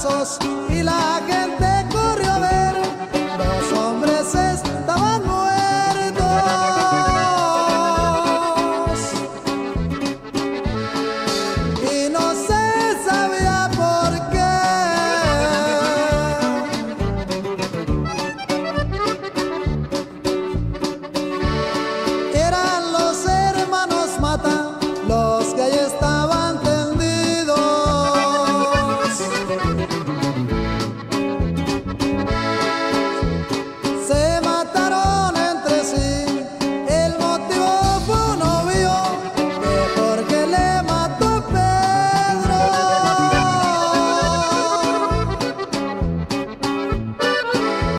balazos y la gente corrió a ver. Los hombres estaban muertos y no se sabía por qué. Eran los hermanos Mata los que ahí estaban